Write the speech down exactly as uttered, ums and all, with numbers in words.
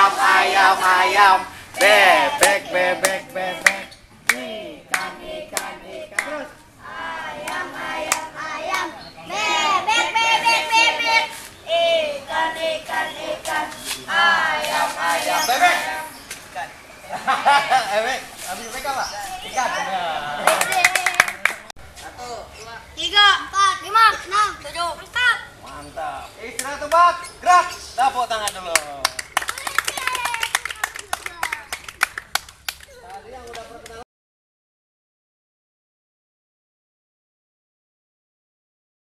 ayam, ayam, ayam. Bebek, bebek, bebek. Ikan, ikan, ikan. Terus. Ayam, ayam, ayam. Bebek, bebek, bebek. Ikan, ikan, ikan. Ayam, ayam, Bebek. Ikan. Bebek. Habis bebek apa? Ikan. Satu, dua, tiga, empat, lima, enam, tujuh, mantap. mantap. Istirahat tuh, Bak. Gerak. Tepuk tangan dulu.